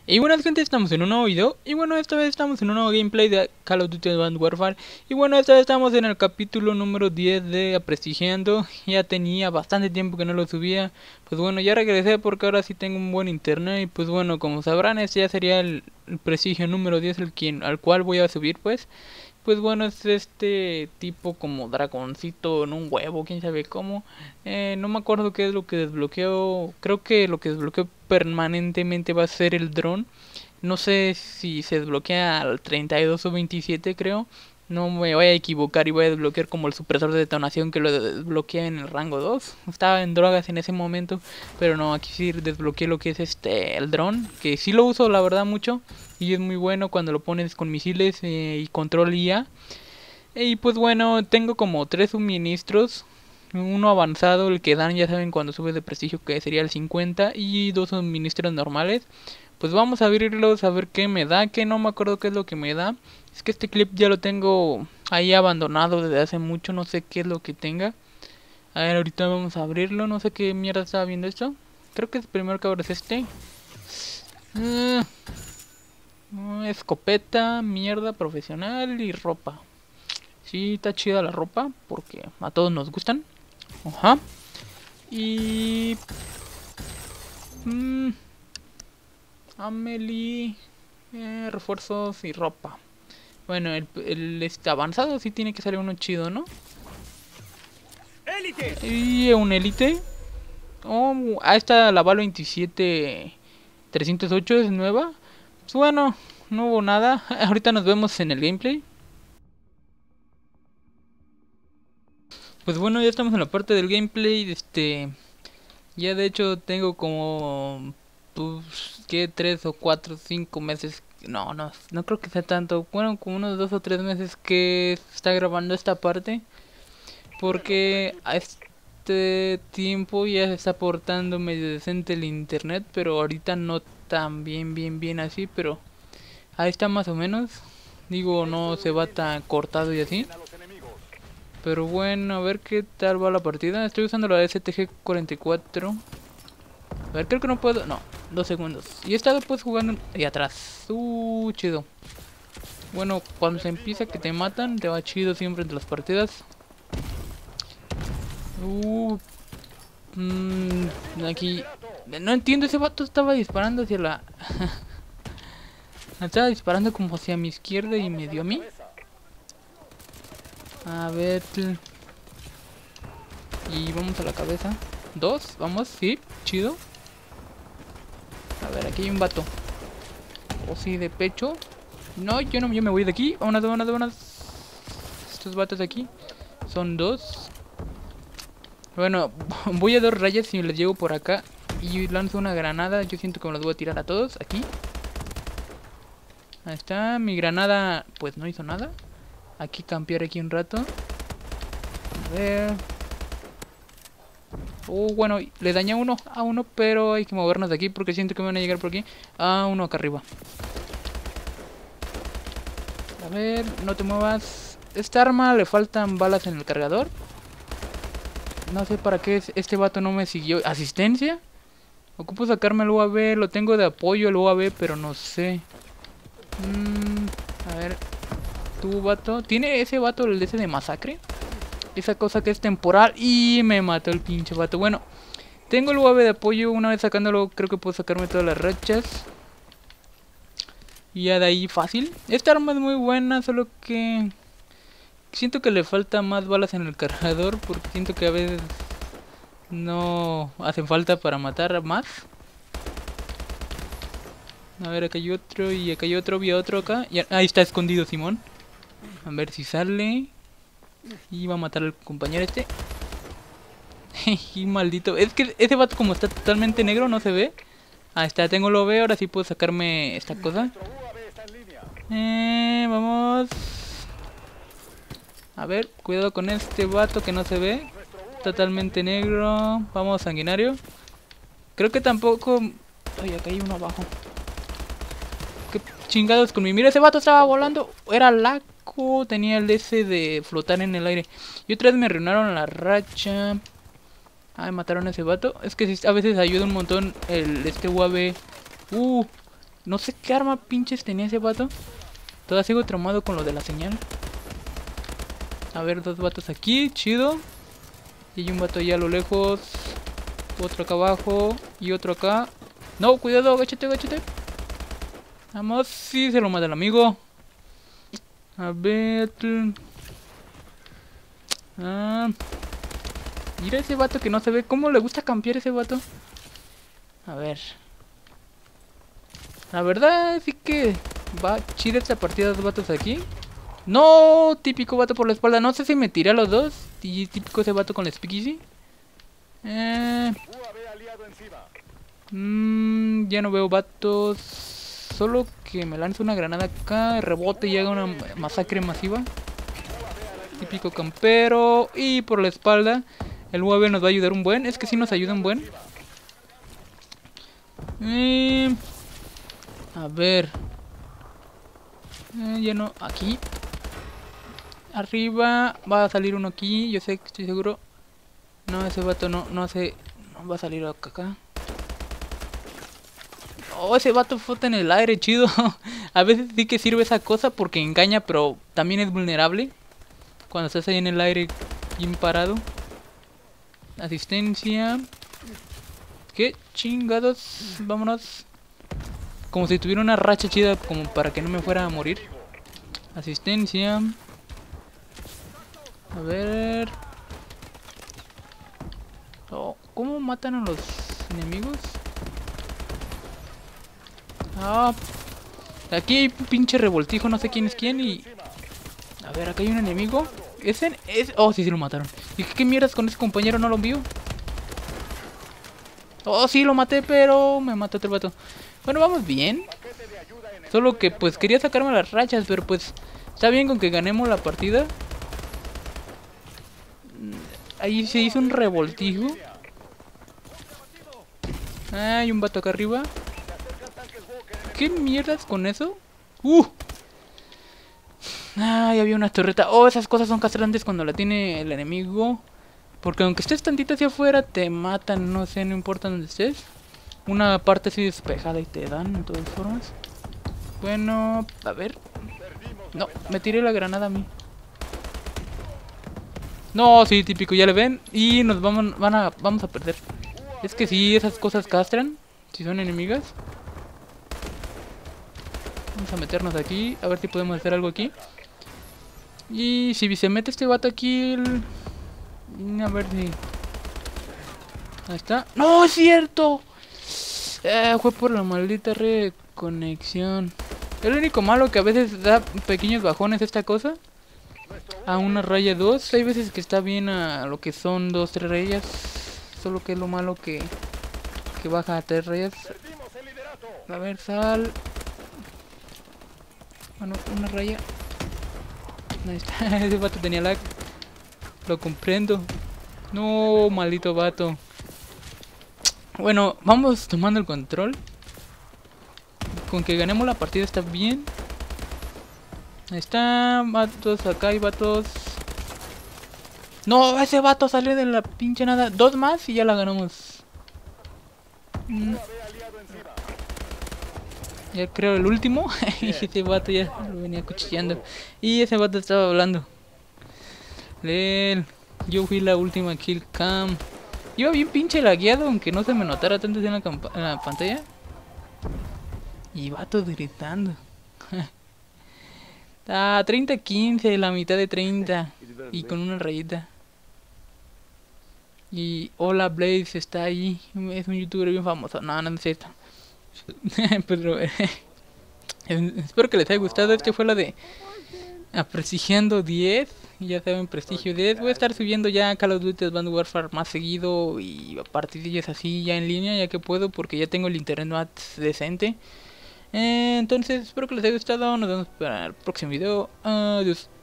Y bueno gente, estamos en un nuevo video. Y bueno, esta vez estamos en un nuevo gameplay de Call of Duty Advanced Warfare. Y bueno, esta vez estamos en el capítulo número 10 de Aprestigiando. Ya tenía bastante tiempo que no lo subía. Pues bueno, ya regresé porque ahora sí tengo un buen internet. Y pues bueno, como sabrán, este ya sería el prestigio número 10 al cual voy a subir pues. Pues bueno, es este tipo como dragoncito en un huevo, quién sabe cómo. No me acuerdo qué es lo que desbloqueo. Creo que lo que desbloqueo permanentemente va a ser el dron. No sé si se desbloquea al 32 o 27, creo. No me voy a equivocar y voy a desbloquear como el supresor de detonación que lo desbloqueé en el rango 2. Estaba en drogas en ese momento, pero no, aquí sí desbloqueé lo que es el dron, que sí lo uso la verdad mucho y es muy bueno cuando lo pones con misiles y control IA. Y pues bueno, tengo como 3 suministros. Uno avanzado, el que dan ya saben cuando subes de prestigio, que sería el 50, y 2 suministros normales. Pues vamos a abrirlos a ver qué me da, que no me acuerdo qué es lo que me da. Es que este clip ya lo tengo ahí abandonado desde hace mucho, no sé qué es lo que tenga. A ver, ahorita vamos a abrirlo, no sé qué mierda estaba viendo esto. Creo que el primero que abro es este. Escopeta, mierda, profesional y ropa. Sí, está chida la ropa porque a todos nos gustan. Ajá. Y... Amelie... refuerzos y ropa. Bueno, el avanzado sí tiene que salir uno chido, ¿no? ¡Élite! Y un élite. Oh, esta la Val 27 308 es nueva. Pues bueno, no hubo nada. Ahorita nos vemos en el gameplay. Pues bueno, ya estamos en la parte del gameplay. Ya de hecho tengo como... Pues, ¿qué? 3 o 4, 5 meses. No creo que sea tanto. Bueno, como unos 2 o 3 meses que está grabando esta parte. Porque a este tiempo ya se está portando medio decente el internet. Pero ahorita no tan bien así. Pero ahí está más o menos. Digo, no se va tan cortado y así. Pero bueno, a ver qué tal va la partida. Estoy usando la STG-44. A ver, creo que no puedo... No, 2 segundos. Y he estado pues jugando ahí atrás. Chido. Bueno, cuando se empieza que te matan, te va chido siempre entre las partidas. Aquí... No entiendo, ese vato estaba disparando hacia la... estaba disparando como hacia mi izquierda y me dio a mí. A ver... Y vamos a la cabeza. 2, vamos, sí, chido. A ver, aquí hay un vato. O sí, de pecho. No, yo me voy de aquí. Vámonos. Estos vatos aquí son 2. Bueno, voy a 2 rayas y les llego por acá. Y lanzo una granada. Yo siento que me los voy a tirar a todos. Aquí. Ahí está. Mi granada pues no hizo nada. Aquí campear aquí un rato. A ver. Bueno, le dañé a uno, pero hay que movernos de aquí porque siento que me van a llegar por aquí. Uno acá arriba. A ver, no te muevas. Esta arma le faltan balas en el cargador. No sé para qué este vato no me siguió. ¿Asistencia? Ocupo sacarme el UAV. Lo tengo de apoyo el UAV, pero no sé. A ver. ¿Tu vato? ¿Tiene ese vato el de ese de masacre? Esa cosa que es temporal. Y me mató el pinche vato. Bueno, tengo el UAV de apoyo. Una vez sacándolo, creo que puedo sacarme todas las rachas. Y ya de ahí fácil. Esta arma es muy buena, solo que... siento que le falta más balas en el cargador. Porque siento que a veces no hacen falta para matar más. A ver, acá hay otro y acá hay otro. Vi otro acá. Y ahí está escondido Simón. A ver si sale. Y va a matar al compañero este. Y maldito. Es que ese vato como está totalmente negro no se ve. Ahí está, tengo lo veo. Ahora sí puedo sacarme esta cosa. Vamos. A ver, cuidado con este vato que no se ve. Totalmente negro. Vamos, sanguinario. Creo que tampoco... Ay, acá hay uno abajo. ¿Qué chingados con mi? Mira, ese vato estaba volando. Era laco. Tenía el ese de flotar en el aire. Y otra vez me arruinaron la racha. Ay, mataron a ese vato. Es que a veces ayuda un montón este UAV. No sé qué arma pinches tenía ese vato. Todavía sigo traumado con lo de la señal. A ver, dos vatos aquí, chido. Y hay un vato allá a lo lejos. Otro acá abajo. Y otro acá. No, cuidado, agáchate, agáchate. Vamos, sí, se lo mata el amigo. A ver. Mira ese vato que no se ve. ¿Cómo le gusta campear ese vato? A ver. La verdad sí que va chida esta partida de dos vatos aquí. No, típico vato por la espalda. No sé si me tiré a los dos. Y típico ese vato con la speakeasy. Ya no veo vatos. Solo que me lance una granada acá, rebote y haga una masacre masiva. Típico campero. Y por la espalda el UAV nos va a ayudar un buen. Es que sí nos ayuda un buen. A ver. Ya no. Aquí. Arriba. Va a salir uno aquí. Yo sé que estoy seguro. No, ese vato no hace. No va a salir acá. Oh, ese vato flota en el aire, chido. A veces sí que sirve esa cosa porque engaña, pero también es vulnerable. Cuando estás ahí en el aire bien parado. Asistencia. ¿Qué chingados? Vámonos. Como si tuviera una racha chida como para que no me fuera a morir. Asistencia. A ver. Oh, ¿cómo matan a los enemigos? Ah, aquí hay un pinche revoltijo, no sé quién es quién y... A ver, acá hay un enemigo. ¿Ese es? Oh, sí, sí lo mataron. ¿Y qué mierdas con ese compañero? No lo envío. Oh, sí, lo maté, pero me mató otro vato. Bueno, vamos bien. Solo que pues quería sacarme las rachas, pero pues está bien con que ganemos la partida. Ahí se hizo un revoltijo. Ah, hay un vato acá arriba. ¿Qué mierdas con eso? Ay, había una torreta. Oh, esas cosas son castrantes cuando la tiene el enemigo. Porque aunque estés tantito hacia afuera, te matan. No sé, no importa dónde estés. Una parte así despejada y te dan, de todas formas. Bueno, a ver. No, me tiré la granada a mí. No, sí, típico, ya le ven. Y nos vamos a perder. Es que sí, esas cosas castran. Si son enemigas. Vamos a meternos aquí. A ver si podemos hacer algo aquí. Y si se mete este vato aquí... A ver si... Ahí está. ¡No, es cierto! Fue por la maldita reconexión. Es lo único malo que a veces da pequeños bajones esta cosa. A una raya 2. Hay veces que está bien a lo que son 2, 3 rayas. Solo que es lo malo que baja a 3 rayas. A ver, sal. Bueno, una raya. Ahí está. Ese vato tenía lag. Lo comprendo. No, maldito vato. Bueno, vamos tomando el control. Con que ganemos la partida está bien. Ahí está, vatos, acá hay vatos. No, ese vato salió de la pinche nada. 2 más y ya la ganamos. Ya creo el último. Y ese vato ya lo venía cuchillando. Y ese vato estaba hablando. Yo fui la última kill cam. Iba bien pinche lagueado, aunque no se me notara tanto en la pantalla. Y vatos gritando. 30-15, la mitad de 30. Y con una rayita. Y Hola Blaze está ahí. Es un youtuber bien famoso. No, no es cierto. Pero espero que les haya gustado. Este fue la de Aprestigiando 10. Ya saben, Prestigio 10. Voy a estar subiendo ya Call of Duty Advanced Warfare más seguido. Y partidillas así ya en línea, ya que puedo, porque ya tengo el internet más decente. Entonces espero que les haya gustado. Nos vemos para el próximo video. Adiós.